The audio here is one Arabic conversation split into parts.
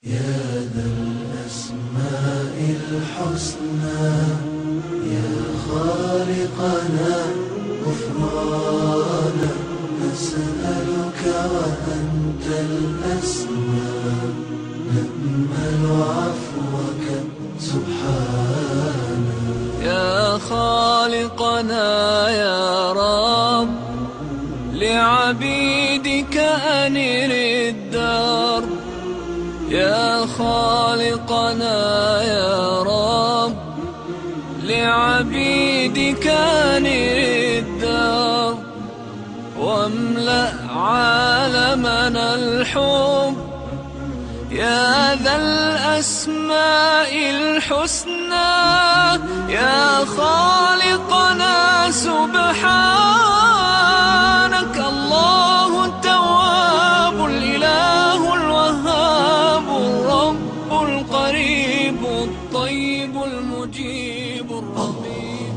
يا ذا الأسماء الحسنى يا خالقنا غفرانا نسألك وأنت الأسمى نأمل عفوك سبحانا. يا خالقنا يا رب لعبيدك أنر الدار. يا خالقنا يا رب لعبيدك أنر الدار، واملأ عالمنا الحب يا ذا الأسماء الحسنى. يا خالقنا سبحانك الله التواب الإله الوهاب الرب القريب الطيب المجيب الرقيب.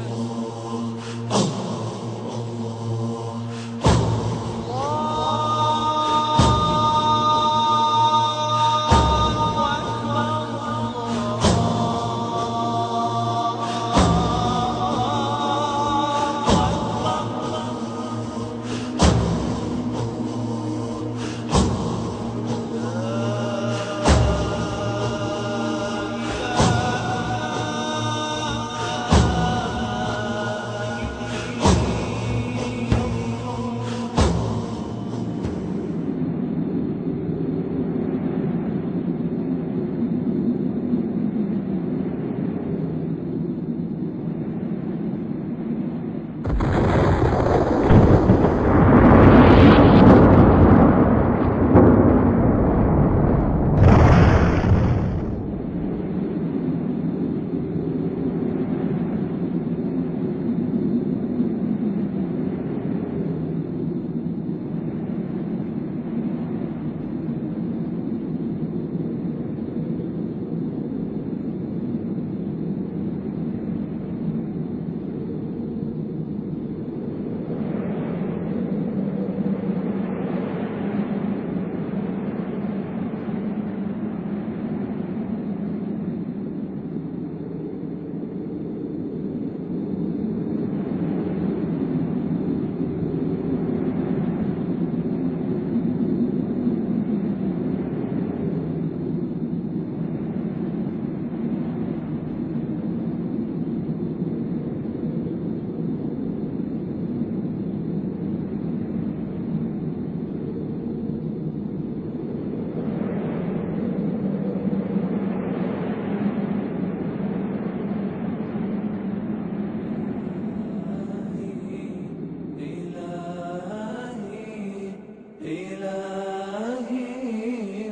إلهي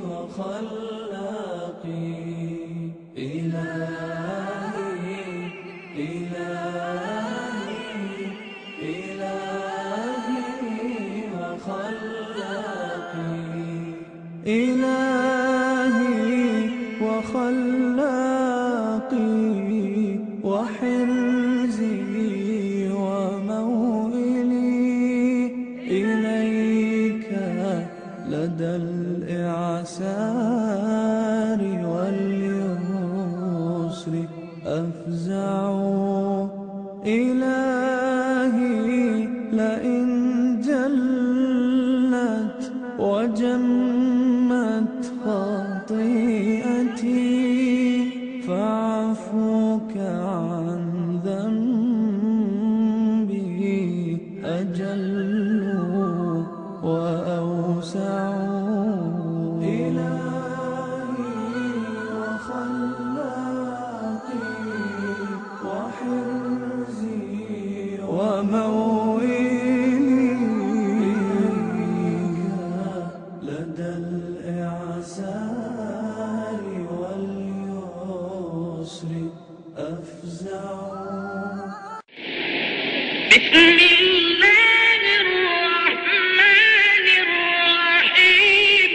وخلاقي إلهي إلهي إلهي وخلاقي إلهي وخلاقي وحرزي وموئلي إليك لدى الإعسار واليسر أفزع. إلهي لئن جلت وجمت خطيئتي فعفوك عن ذنبي أجل وأوسع. إلهي وخلاقي وحرزي وموئلي لدى الإعسار واليسر أفزع. بسم الله الرحمن الرحيم.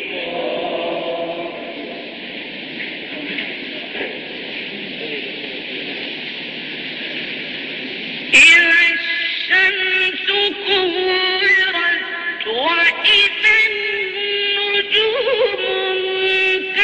إذا الشمس كورت وإذا النجوم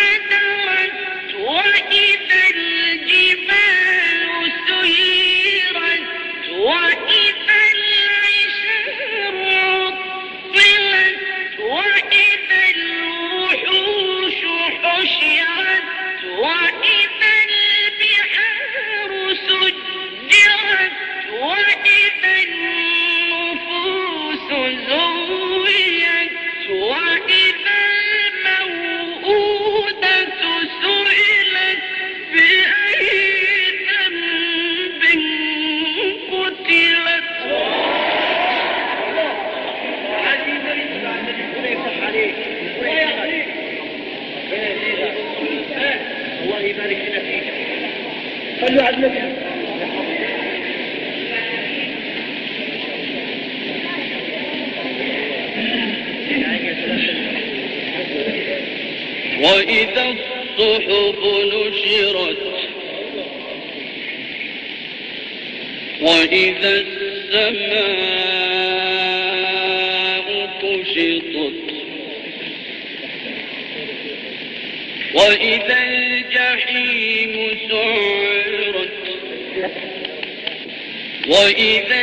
خلوا عدلتها. وإذا الصحف نشرت وإذا السماء كشطت وإذا الجحيم سعرت وإذا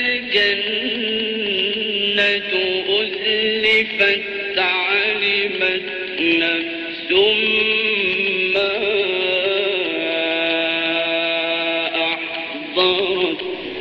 الجنة أزلفت علمت نفس ما أحضرت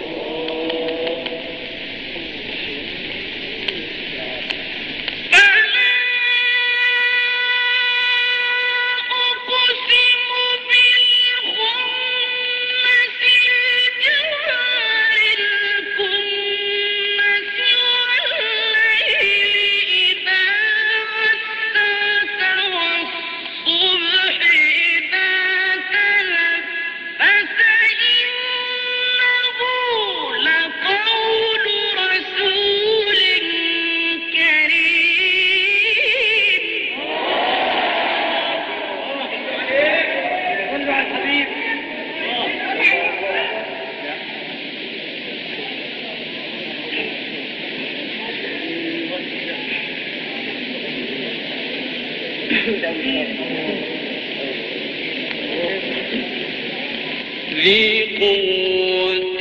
ذي قوة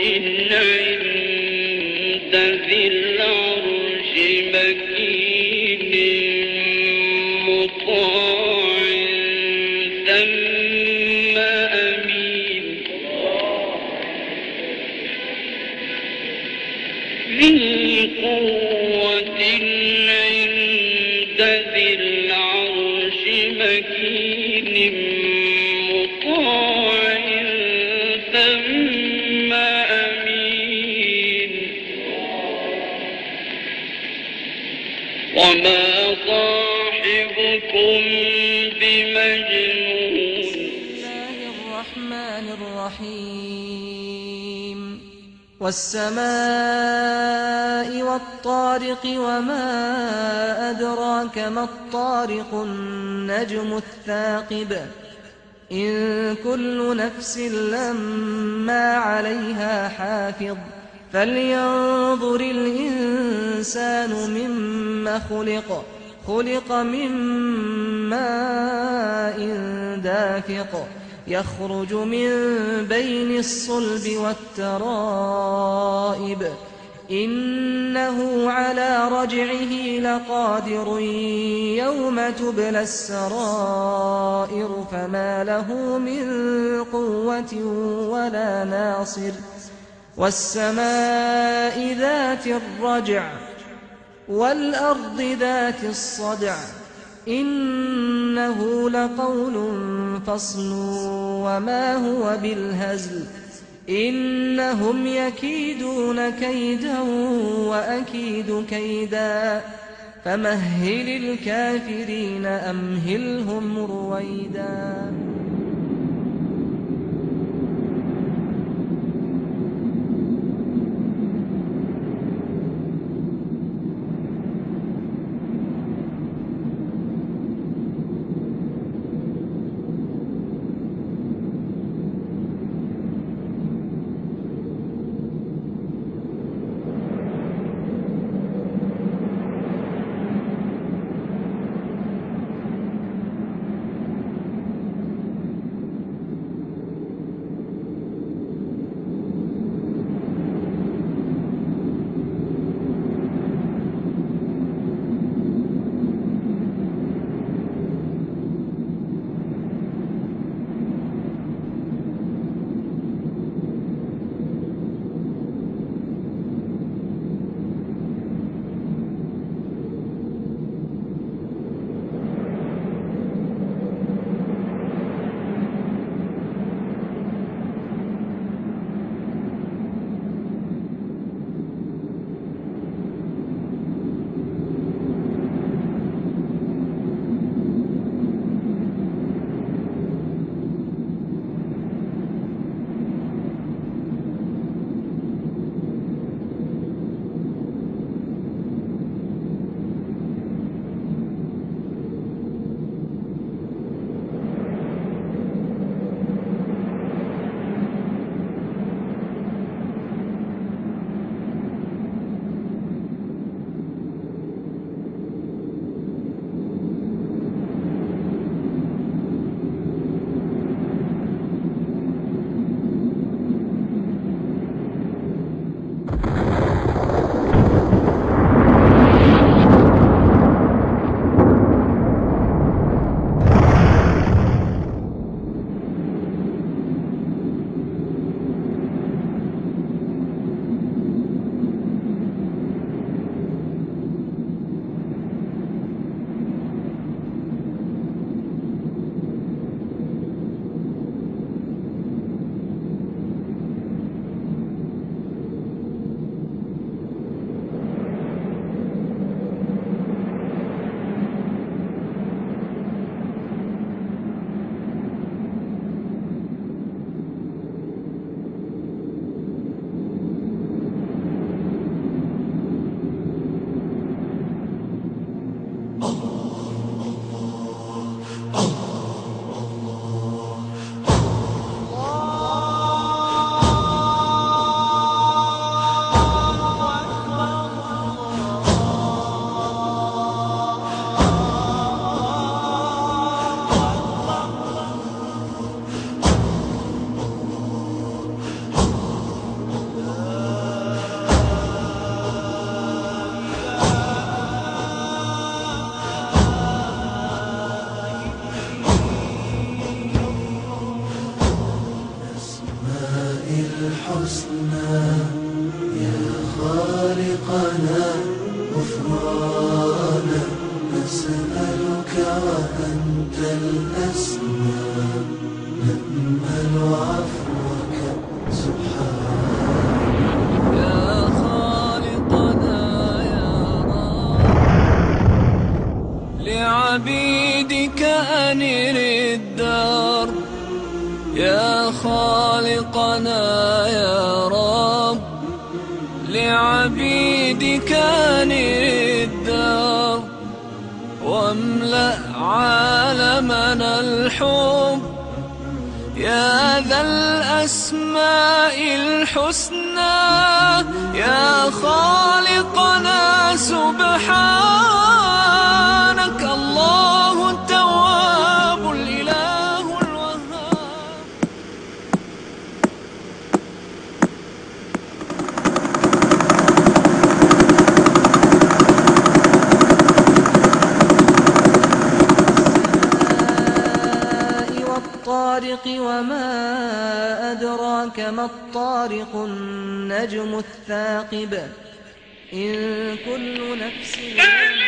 عند ذي العرش مكين مطاع ثم أمين ذي قوة عند ذي العرش مكين مطاع ثم أمين وما صاحبكم بمجنون. بسم الله الرحمن الرحيم. والسماء والطارق وما أدراك ما الطارق النجم الثاقب إن كل نفس لما عليها حافظ فلينظر الإنسان مما خلق من ماء دافق يخرج من بين الصلب والترائب إنه على رجعه لقادر يوم تبلى السرائر فما له من قوة ولا ناصر والسماء ذات الرجع والأرض ذات الصدع إنه لقول فصل وما هو بالهزل إنهم يكيدون كيدا وأكيد كيدا فمهل الكافرين أمهلهم رويدا. الحسنى يا خالقنا غفرانا نسألك وأنت الأسمى نأمل عفوك سبحانك يا خالقنا يا رب لعبيدك أنر الدار يا خالقنا يا رب لعبيدك أنر الدار واملأ عالمنا الحب يا ذا الأسماء الحسنى يا خالقنا سبحانك الله التواب الإله الوهاب. والطارق وما أدراك ما الطارق النجم الثاقب إن كل نفس